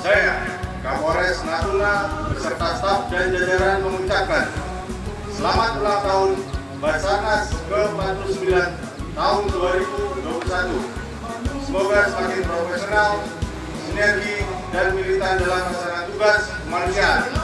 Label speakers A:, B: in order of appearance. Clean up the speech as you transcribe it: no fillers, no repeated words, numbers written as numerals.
A: Saya, Kapolres Natuna beserta staf dan jajaran mengucapkan selamat ulang tahun Basarnas ke-49 tahun 2021. Semoga semakin profesional, sinergi, dan militan dalam melaksanakan tugas kemanusiaan.